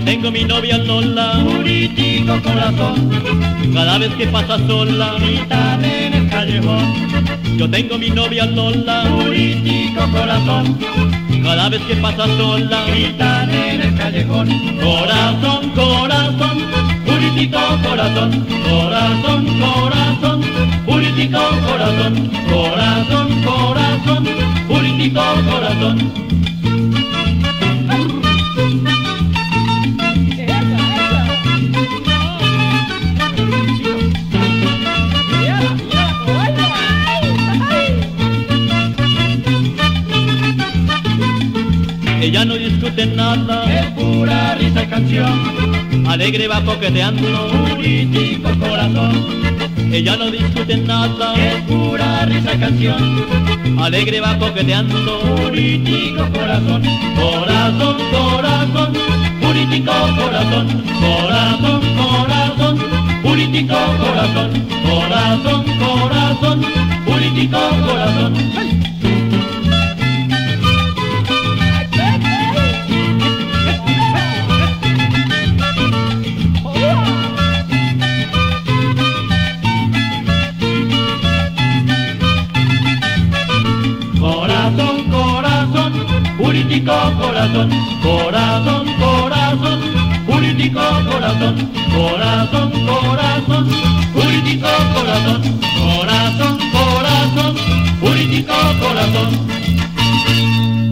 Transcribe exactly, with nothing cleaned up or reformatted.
tengo mi novia Lola, puritico corazón, cada vez que pasa sola, gritan en el callejón. yo tengo mi novia Lola, Puritico corazón, cada vez que pasa sola, gritan en el callejón. corazón, corazón, Puritico corazón, corazón, corazón, puritico corazón, corazón, corazón, puritico corazón. ella no discute nada, Es pura risa y canción, alegre va coqueteando, puritico corazón. ella no discute nada, Es pura risa y canción, alegre va coqueteando, puritico corazón, corazón, corazón, puritico corazón, corazón, corazón, puritico corazón, corazón, corazón, puritico corazón. corazón, corazón, Puritico corazón, corazón, corazón, puritico corazón, corazón, corazón, puritico corazón, corazón, corazón, puritico corazón.